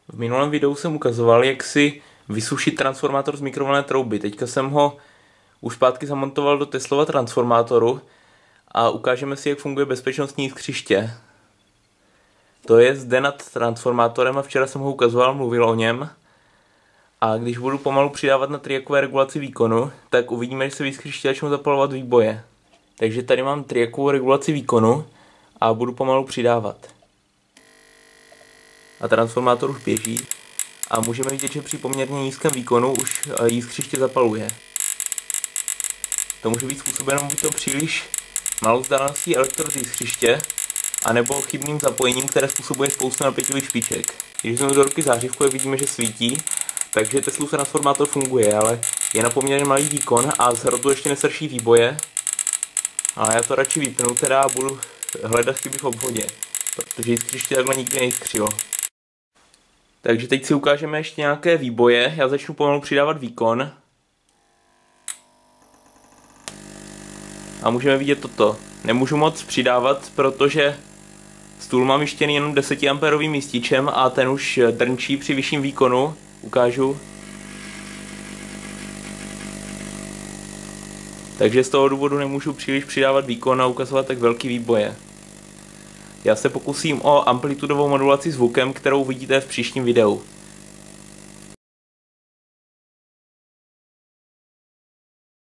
V minulém videu jsem ukazoval, jak si vysušit transformátor z mikrovlnné trouby. Teďka jsem ho už zpátky zamontoval do Teslova transformátoru a ukážeme si, jak funguje bezpečnostní jiskřiště. To je zde nad transformátorem a včera jsem ho ukazoval, mluvil o něm. A když budu pomalu přidávat na triakové regulaci výkonu, tak uvidíme, že se v jiskřišti začnou zapalovat výboje. Takže tady mám triakovou regulaci výkonu a budu pomalu přidávat. A transformátor už běží a můžeme vidět, že při poměrně nízkém výkonu už jiskřiště zapaluje. To může být způsobeno buď to příliš malou vzdáleností elektrod jiskřiště, anebo chybným zapojením, které způsobuje spoustu napěťových špiček. Když jsme do ruky zářivku, vidíme, že svítí, takže Teslův transformátor funguje, ale je na poměrně malý výkon a z hrotu ještě nesrší výboje. Ale já to radši vypnu teda a budu hledat chyby v obvodě, protože jiskřiště takhle nikdy nejiskřilo. Takže teď si ukážeme ještě nějaké výboje. Já začnu pomalu přidávat výkon. A můžeme vidět toto. Nemůžu moc přidávat, protože stůl mám vyštěný jenom 10 A místičem a ten už drnčí při vyšším výkonu. Ukážu. Takže z toho důvodu nemůžu příliš přidávat výkon a ukazovat tak velký výboje. Já se pokusím o amplitudovou modulaci zvukem, kterou vidíte v příštím videu.